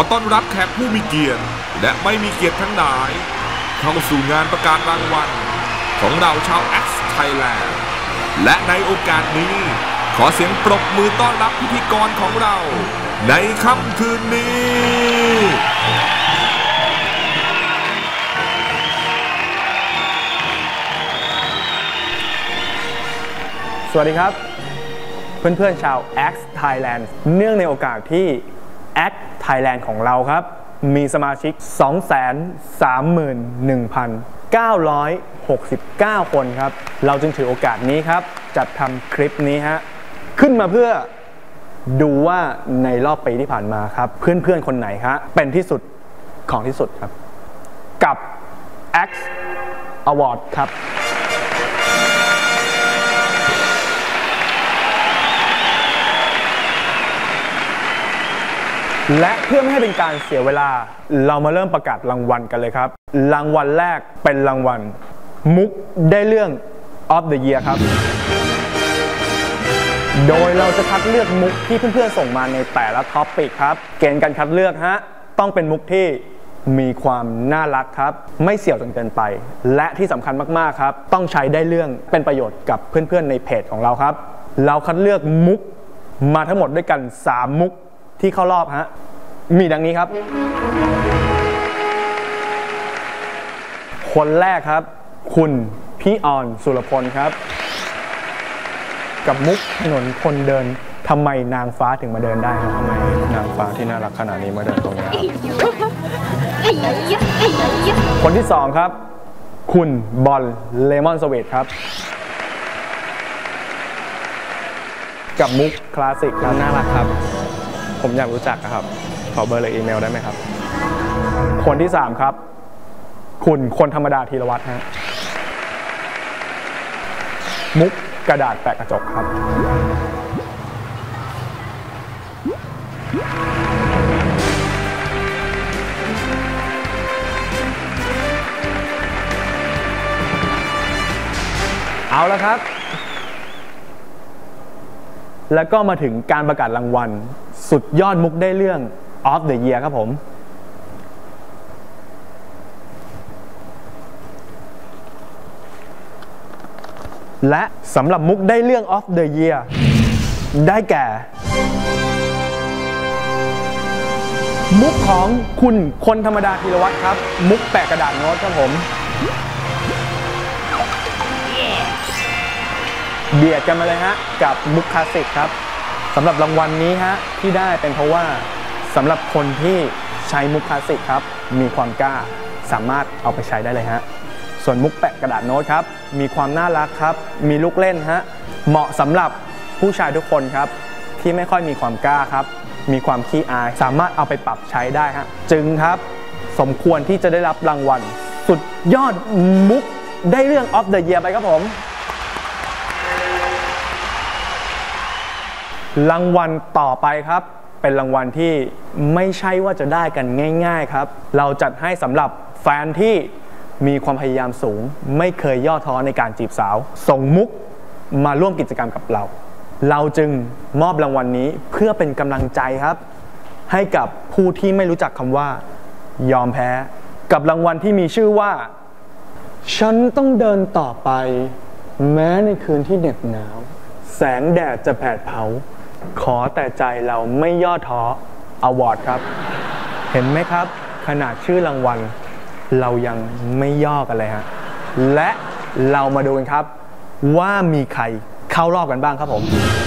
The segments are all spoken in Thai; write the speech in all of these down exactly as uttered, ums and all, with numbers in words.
ต้อนรับแขกผู้มีเกียรติและไม่มีเกียรติทั้งหลายเข้าสู่งานประกาศรางวัลของเราชาว X Thailand และในโอกาสนี้ขอเสียงปรบมือต้อนรับพิธีกรของเราในค่ำคืนนี้สวัสดีครับเพื่อนๆชาว X Thailand เนื่องในโอกาสที่ X Thailand ของเราครับมีสมาชิก สองแสนสามหมื่นหนึ่งพันเก้าร้อยหกสิบเก้า คนครับเราจึงถือโอกาสนี้ครับจัดทำคลิปนี้ฮะขึ้นมาเพื่อดูว่าในรอบปีที่ผ่านมาครับเพื่อนๆคนไหนฮะเป็นที่สุดของที่สุดครับกับ X Award ครับและเพื่อไม่ให้เป็นการเสียเวลาเรามาเริ่มประกาศรางวัลกันเลยครับรางวัลแรกเป็นรางวัลมุกได้เรื่อง of the year ครับโดยเราจะคัดเลือกมุกที่เพื่อนๆส่งมาในแต่ละท็อปปิกครับเกณฑ์การคัดเลือกฮะต้องเป็นมุกที่มีความน่ารักครับไม่เสี่ยวจนเกินไปและที่สำคัญมากๆครับต้องใช้ได้เรื่องเป็นประโยชน์กับเพื่อนๆในเพจของเราครับเราคัดเลือกมุกมาทั้งหมดด้วยกันสามมุกที่เข้ารอบฮะมีดังนี้ครับคนแรกครับคุณพี่ออนสุรพลครับกับมุกถนนคนเดินทำไมนางฟ้าถึงมาเดินได้ครับทำไมนางฟ้าที่น่ารักขนาดนี้มาเดินตรงนี้คนที่สองครับคุณบอลเลมอนสวีทครับกับมุกคลาสสิกแล้วน่ารักครับผมอยากรู้จักครับขอเบอร์หรืออีเมลได้ไหมครับคนที่สามครับคุณคนธรรมดาธีรวัฒน์ฮะมุกกระดาษแปะกระจกครับเอาละครับแล้วก็มาถึงการประกาศรางวัลสุดยอดมุกได้เรื่อง of the year ครับผมและสำหรับมุกได้เรื่อง of the year ได้แก่มุกของคุณคนธรรมดาธีรวัฒน์ครับมุกแปะกระดาษโน้ตครับผมเบียดกันมาเลยฮะกับมุกคลาสสิกครับสำหรับรางวัลนี้ฮะที่ได้เป็นเพราะว่าสำหรับคนที่ใช้มุกคลาสสิกครับมีความกล้าสามารถเอาไปใช้ได้เลยฮะส่วนมุกแปะกระดาษโน้ตครับมีความน่ารักครับมีลูกเล่นฮะเหมาะสำหรับผู้ชายทุกคนครับที่ไม่ค่อยมีความกล้าครับมีความขี้อายสามารถเอาไปปรับใช้ได้ฮะจึงครับสมควรที่จะได้รับรางวัลสุดยอดมุกได้เรื่อง of the year ไปครับผมรางวัลต่อไปครับเป็นรางวัลที่ไม่ใช่ว่าจะได้กันง่ายๆครับเราจัดให้สำหรับแฟนที่มีความพยายามสูงไม่เคยย่อท้อในการจีบสาวส่งมุกมาร่วมกิจกรรมกับเราเราจึงมอบรางวัลนี้เพื่อเป็นกำลังใจครับให้กับผู้ที่ไม่รู้จักคำว่ายอมแพ้กับรางวัลที่มีชื่อว่าฉันต้องเดินต่อไปแม้ในคืนที่เหน็บหนาวแสงแดดจะแผดเผาขอแต่ใจเราไม่ย่อท้ออวอร์ดครับเห็นไหมครับขนาดชื่อรางวัลเรายังไม่ย่อกันเลยฮะและเรามาดูกันครับว่ามีใครเข้ารอบกันบ้างครับผม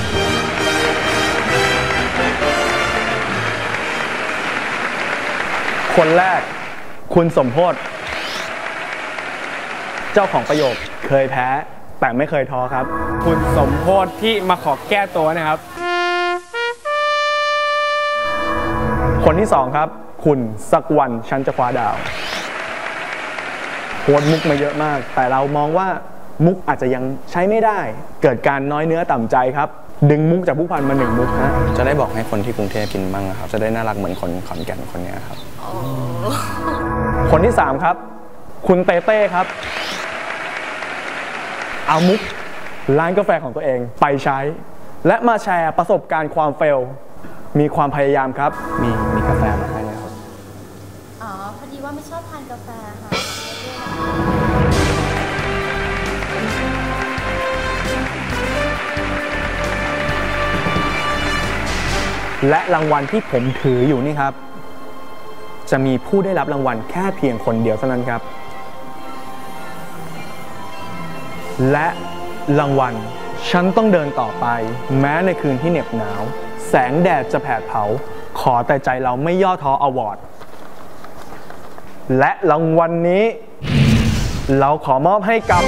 คนแรกคุณสมโพธิ์เจ้าของประโยคเคยแพ้แต่ไม่เคยท้อครับคุณสมโพธิ์ที่มาขอแก้ตัวนะครับคนที่สองครับคุณสักวันฉันจะคว้าดาวโพสมุกมาเยอะมากแต่เรามองว่ามุกอาจจะยังใช้ไม่ได้เกิดการน้อยเนื้อต่ำใจครับดึงมุกจากผู้พันมาหนึ่งมุกฮะจะได้บอกให้คนที่กรุงเทพกินบ้างครับจะได้น่ารักเหมือนคนขอนแก่นคนนี้ครับคนที่สามครับคุณเต้เต้ครับเอามุกร้านกาแฟของตัวเองไปใช้และมาแชร์ประสบการณ์ความเฟลมีความพยายามครับมีมีกาแฟมาให้นะครับาแฟค่ะและรางวัลที่ผมถืออยู่นี่ครับจะมีผู้ได้รับรางวัลแค่เพียงคนเดียวเท่านั้นครับและรางวัลฉันต้องเดินต่อไปแม้ในคืนที่เหน็บหนาวแสงแดดจะแผดเผาขอแต่ใจเราไม่ย่อท้ออวอร์ดและรางวัลนี้เราขอมอบให้กับ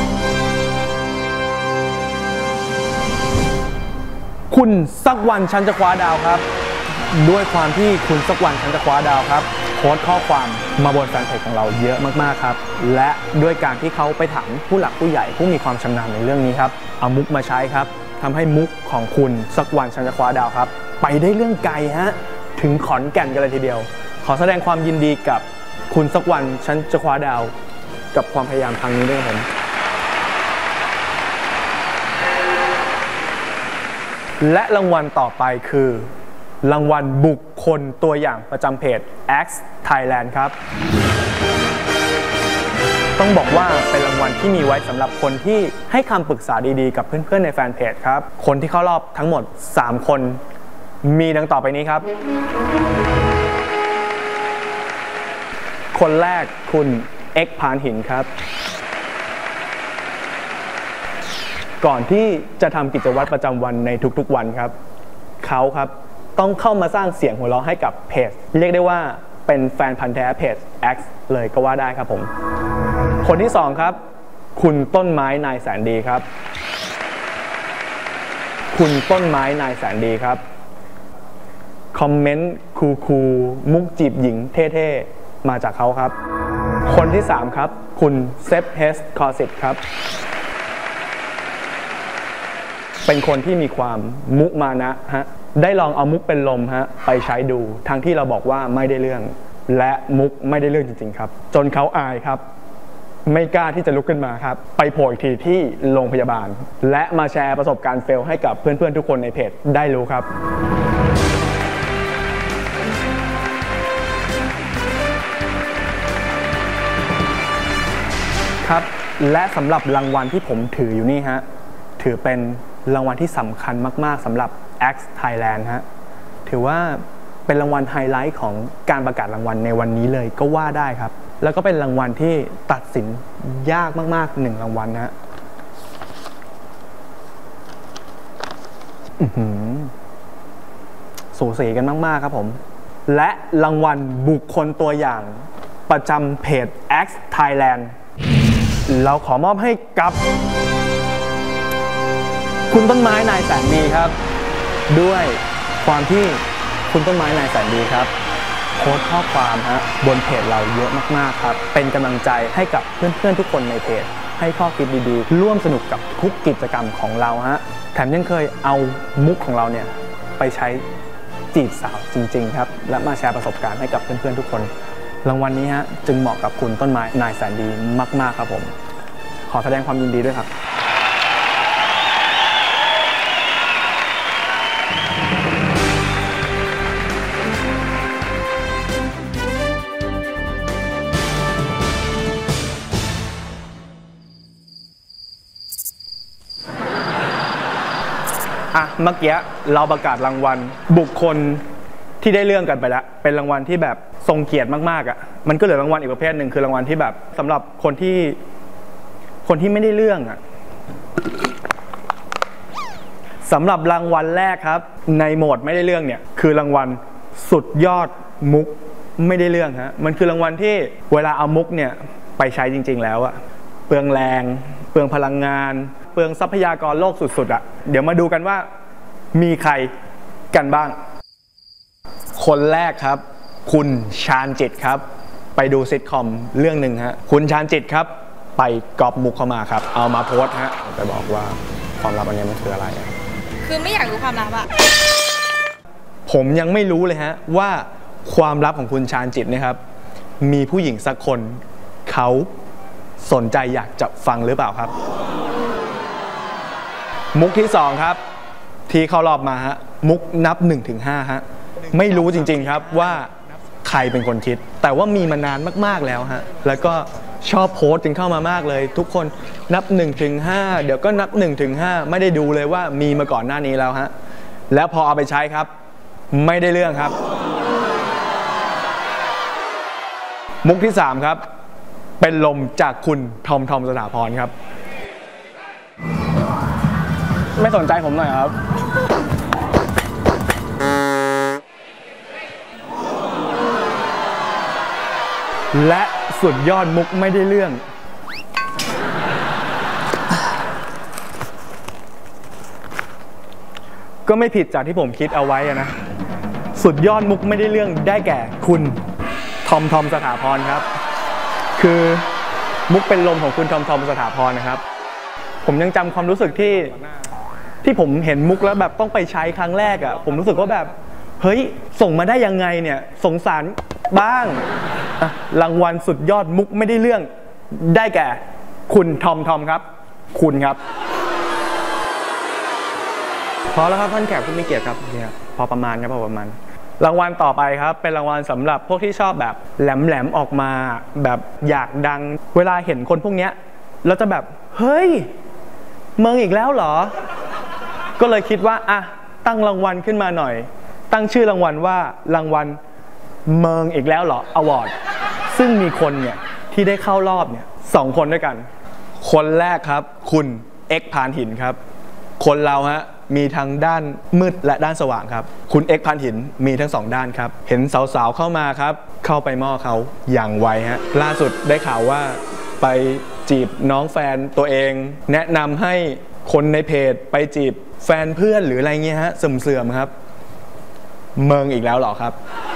คุณสักวันฉันจะคว้าดาวครับด้วยความที่คุณสักวันฉันจะคว้าดาวครับโพสต์ข้อความมาบนแฟนเพจของเราเยอะมากๆครับและด้วยการที่เขาไปถามผู้หลักผู้ใหญ่ผู้มีความชำนาญในเรื่องนี้ครับเอามุกมาใช้ครับทำให้มุกของคุณสักวันฉันจะคว้าดาวครับไปได้เรื่องไกลฮะถึงขอนแก่นกันเลยทีเดียวขอแสดงความยินดีกับคุณสักวันฉันจะคว้าดาวกับความพยายามครั้งนี้ด้วยครับผมและรางวัลต่อไปคือรางวัลบุคคลตัวอย่างประจำเพจ X Thailand ครับต้องบอกว่าเป็นรางวัลที่มีไว้สำหรับคนที่ให้คำปรึกษาดีๆกับเพื่อนๆในแฟนเพจครับคนที่เข้ารอบทั้งหมดสามคนมีดังต่อไปนี้ครับคนแรกคุณเอ็กพานหินครับก่อนที่จะทำกิจวัตรประจำวันในทุกๆวันครับเขาครับต้องเข้ามาสร้างเสียงหัวเราะให้กับเพจเรียกได้ว่าเป็นแฟนพันธุ์แท้เพจ X เลยก็ว่าได้ครับผมคนที่สองครับคุณต้นไม้นายแสนดีครับคุณต้นไม้นายแสนดีครับคอมเมนต์คูลๆมุกจีบหญิงเท่ๆมาจากเขาครับคนที่สามครับคุณเซฟเฮสคอสิตครับเป็นคนที่มีความมุมานะฮะได้ลองเอามุกเป็นลมฮะไปใช้ดูทั้งที่เราบอกว่าไม่ได้เรื่องและมุกไม่ได้เรื่องจริงๆครับจนเขาอายครับไม่กล้าที่จะลุกขึ้นมาครับไปโผล่อีกทีที่โรงพยาบาลและมาแชร์ประสบการณ์เฟลให้กับเพื่อนๆทุกคนในเพจได้รู้ครับครับและสำหรับรางวัลที่ผมถืออยู่นี่ฮะถือเป็นรางวัลที่สำคัญมากๆสำหรับ X Thailand ฮะถือว่าเป็นรางวัลไฮไลท์ของการประกาศรางวัลในวันนี้เลยก็ว่าได้ครับแล้วก็เป็นรางวัลที่ตัดสินยากมากๆหนึ่งรางวัลนะฮะสูสีกันมากๆครับผมและรางวัลบุคคลตัวอย่างประจำเพจ X Thailand เราขอมอบให้กับคุณต้นไม้นายแสนดีครับด้วยความที่คุณต้นไม้นายแสนดีครับโพสต์ข้อความฮะบนเพจเราเยอะมากๆครับเป็นกำลังใจให้กับเพื่อนๆทุกคนในเพจให้ข้อคิดดีๆร่วมสนุกกับทุกกิจกรรมของเราฮะแถมยังเคยเอามุกของเราเนี่ยไปใช้จีบสาวจริงๆครับและมาแชร์ประสบการณ์ให้กับเพื่อนๆทุกคนรางวัลนี้ฮะจึงเหมาะกับคุณต้นไม้นายแสนดีมากๆครับผมขอแสดงความยินดีด้วยครับอ่ะเมื่อกี้เราประกาศรางวัลบุคคลที่ได้เรื่องกันไปแล้วเป็นรางวัลที่แบบทรงเกียรติมากๆอ่ะมันก็เหลือรางวัลอีกประเภทหนึ่งคือรางวัลที่แบบสำหรับคนที่คนที่ไม่ได้เรื่องอ่ะสำหรับรางวัลแรกครับในโหมดไม่ได้เรื่องเนี่ยคือรางวัลสุดยอดมุกไม่ได้เรื่องฮะมันคือรางวัลที่เวลาเอามุกเนี่ยไปใช้จริงๆแล้วอ่ะเปลืองแรงเปลืองพลังงานเปลืองทรัพยากรโลกสุดๆอ่ะเดี๋ยวมาดูกันว่ามีใครกันบ้างคนแรกครับคุณชาญจิตครับไปดูซิทคอมเรื่องหนึ่งฮะคุณชาญจิตครับไปก๊อปมุกเข้ามาครับเอามาโพสต์ฮะไปบอกว่าความลับอันนี้มันคืออะไรคือไม่อยากรู้ความลับอะผมยังไม่รู้เลยฮะว่าความลับของคุณชาญจิตนะครับมีผู้หญิงสักคนเขาสนใจอยากจะฟังหรือเปล่าครับมุกที่สองครับที่เขารอบมาฮะมุกนับ หนึ่งถึงห้า ฮะไม่รู้จริงๆครับว่าใครเป็นคนคิดแต่ว่ามีมานานมากๆแล้วฮะแล้วก็ชอบโพสต์ถึงเข้ามามากเลยทุกคนนับหนึ่งถึงห้าเดี๋ยวก็นับหนึ่งถึงห้าไม่ได้ดูเลยว่ามีมาก่อนหน้านี้แล้วฮะแล้วพอเอาไปใช้ครับไม่ได้เรื่องครับมุกที่สามครับเป็นลมจากคุณทอมทอมสถาพรครับไม่สนใจผมหน่อยครับและสุดยอดมุกไม่ได้เรื่องก็ไม่ผิดจากที่ผมคิดเอาไว้นะสุดยอดมุกไม่ได้เรื่องได้แก่คุณทอมทอมสถาพรครับคือมุกเป็นลมของคุณทอมทอมสถาพรนะครับผมยังจำความรู้สึกที่ที่ผมเห็นมุกแล้วแบบต้องไปใช้ครั้งแรกอ่ะผมรู้สึกว่าแบบเฮ้ยส่งมาได้ยังไงเนี่ยสงสารบ้างรางวัลสุดยอดมุกไม่ได้เรื่องได้แก่คุณทอมทอมครับคุณครับพอแล้วครับท่านแขกผู้มีเกียรติครับเนี่ยพอประมาณครับพอประมาณรางวัลต่อไปครับเป็นรางวัลสำหรับพวกที่ชอบแบบแหลมๆออกมาแบบอยากดังเวลาเห็นคนพวกนี้แล้วจะแบบเฮ้ยเมืองอีกแล้วเหรอก็เลยคิดว่าอ่ะตั้งรางวัลขึ้นมาหน่อยตั้งชื่อรางวัลว่ารางวัลเมืองอีกแล้วเหรออวอร์ดซึ่งมีคนเนี่ยที่ได้เข้ารอบเนี่ยสองคนด้วยกันคนแรกครับคุณเอ็กพานหินครับคนเราฮะมีทั้งด้านมืดและด้านสว่างครับคุณเอ็กพานหินมีทั้งสองด้านครับเห็นสาวๆเข้ามาครับเข้าไปม่อเขาอย่างไวฮะล่าสุดได้ข่าวว่าไปจีบน้องแฟนตัวเองแนะนำให้คนในเพจไปจีบแฟนเพื่อนหรืออะไรเงี้ยฮะเสื่อมๆครับเมืองอีกแล้วเหรอครับ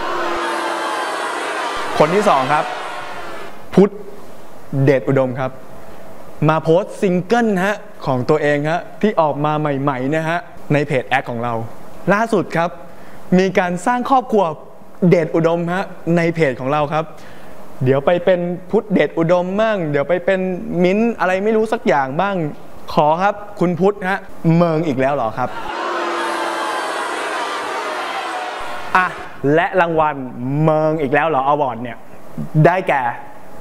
คนที่สองครับพุทธเดชอุดมครับมาโพสต์ซิงเกิลฮะของตัวเองฮะที่ออกมาใหม่ๆนะฮะในเพจแอคของเราล่าสุดครับมีการสร้างครอบครัวเดชอุดมฮะในเพจของเราครับเดี๋ยวไปเป็นพุทธเดชอุดมบ้างเดี๋ยวไปเป็นมิ้นอะไรไม่รู้สักอย่างบ้างขอครับคุณพุทธฮะเมืองอีกแล้วเหรอครับอ่ะและรางวัลเมืองอีกแล้วเหรออวอร์ดเนี่ยได้แก่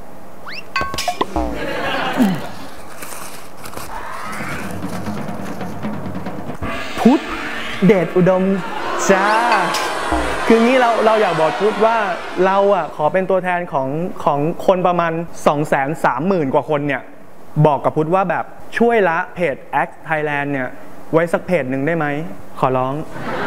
พุทธเดชอุดมจ้าคืองี้เราเราอยากบอกพุทธว่าเราอ่ะขอเป็นตัวแทนของของคนประมาณ สองแสนสามหมื่น กว่าคนเนี่ยบอกกับพุทธว่าแบบช่วยละเพจ X Thailand เนี่ยไว้สักเพจหนึ่งได้ไหมขอร้อง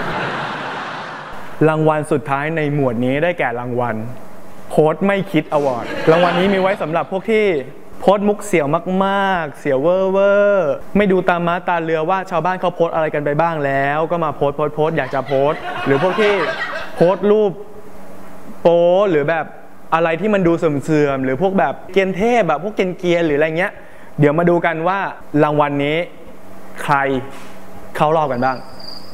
รางวัลสุดท้ายในหมวดนี้ได้แก่รางวัลโพสต์ไม่คิดอวอร์ดรางวัลนี้มีไว้สำหรับพวกที่โพสต์มุกเสี่ยวมากๆเสี่ยวเวอร์เวอร์ไม่ดูตามม้าตาเรือว่าชาวบ้านเขาโพสต์อะไรกันไปบ้างแล้วก็มาโพสต์โพสต์โพสต์อยากจะโพสต์หรือพวกที่โพสต์รูปโป๊หรือแบบอะไรที่มันดูเสื่อมๆหรือพวกแบบเกียนเทพแบบพวกเกียนเกียนหรืออะไรเงี้ยเดี๋ยวมาดูกันว่ารางวัลนี้ใครเข้ารอบกันบ้าง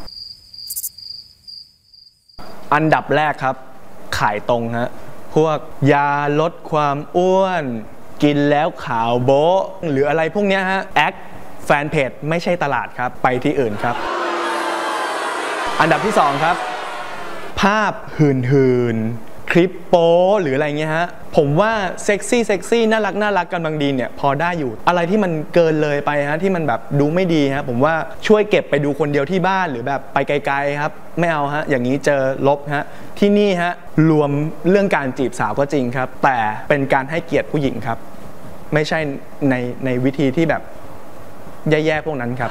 อันดับแรกครับขายตรงฮะพวกยาลดความอ้วนกินแล้วขาวโบ๊ะหรืออะไรพวกนี้ฮะแอคแฟนเพจไม่ใช่ตลาดครับไปที่อื่นครับอันดับที่สองครับภาพหืนหืนคลิปโป๊หรืออะไรเงี้ยฮะผมว่าเซ็กซี่เซ็กซี่น่ารักน่ารักกันบางดีเนี่ยพอได้อยู่อะไรที่มันเกินเลยไปฮะที่มันแบบดูไม่ดีฮะผมว่าช่วยเก็บไปดูคนเดียวที่บ้านหรือแบบไปไกลๆครับไม่เอาฮะอย่างนี้เจอลบฮะที่นี่ฮะรวมเรื่องการจีบสาวก็จริงครับแต่เป็นการให้เกียรติผู้หญิงครับไม่ใช่ในในวิธีที่แบบแย่ๆพวกนั้นครับ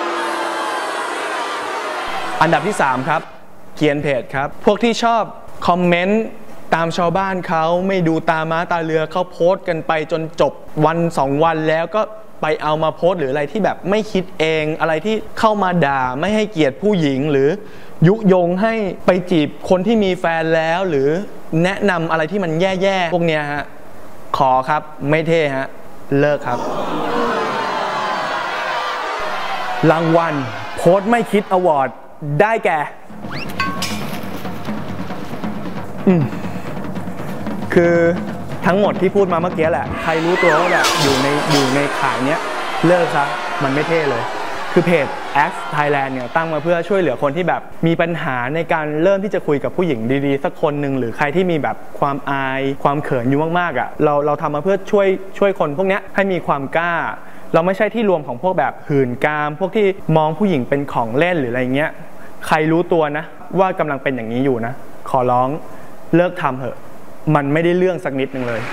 อันดับที่สามครับเกียนเพจครับพวกที่ชอบคอมเมนต์ตามชาวบ้านเขาไม่ดูตาม้าตาเรือเขาโพสต์กันไปจนจบวันสองวันแล้วก็ไปเอามาโพสต์หรืออะไรที่แบบไม่คิดเองอะไรที่เข้ามาด่าไม่ให้เกียรติผู้หญิงหรือยุยงให้ไปจีบคนที่มีแฟนแล้วหรือแนะนำอะไรที่มันแย่ๆพวกเนี้ยฮะขอครับไม่เท่ฮะเลิกครับรางวัลโพสต์ไม่คิดอวอร์ดได้แก่อืมคือทั้งหมดที่พูดมาเมื่อกี้แหละใครรู้ตัวว่าแบบอยู่ในอยู่ในข่ายเนี้ยเลิกซะมันไม่เท่เลยคือเพจ Axe Thailand เนี่ยตั้งมาเพื่อช่วยเหลือคนที่แบบมีปัญหาในการเริ่มที่จะคุยกับผู้หญิงดีๆสักคนหนึ่งหรือใครที่มีแบบความอายความเขินอยู่มากๆอ่ะเราเราทำมาเพื่อช่วยช่วยคนพวกนี้ให้มีความกล้าเราไม่ใช่ที่รวมของพวกแบบหื่นกามพวกที่มองผู้หญิงเป็นของเล่นหรืออะไรเงี้ยใครรู้ตัวนะว่ากำลังเป็นอย่างนี้อยู่นะขอร้องเลิกทำเถอะมันไม่ได้เรื่องสักนิดนึงเลย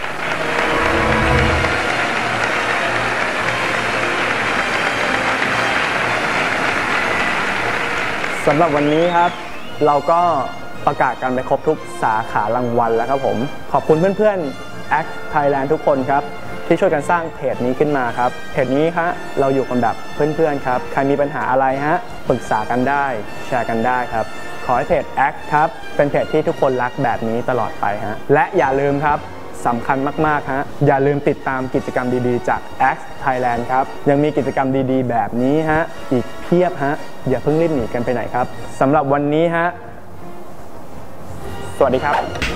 สำหรับวันนี้ครับเราก็ประกาศกันไปครบทุกสาขารางวัลแล้วครับผมขอบคุณเพื่อนๆ Axe Thailand ทุกคนครับที่ช่วยกันสร้างเพจนี้ขึ้นมาครับเพจนี้ฮะเราอยู่กันแบบเพื่อนๆครับใครมีปัญหาอะไรฮะปรึกษากันได้แชร์กันได้ครับขอให้เพจ Axe ครับเป็นเพจที่ทุกคนรักแบบนี้ตลอดไปฮะและอย่าลืมครับสำคัญมากๆฮะอย่าลืมติดตามกิจกรรมดีๆจาก Axe Thailand ครับยังมีกิจกรรมดีๆแบบนี้ฮะอีกเพียบฮะอย่าเพิ่งรีบหนีกันไปไหนครับสำหรับวันนี้ฮะสวัสดีครับ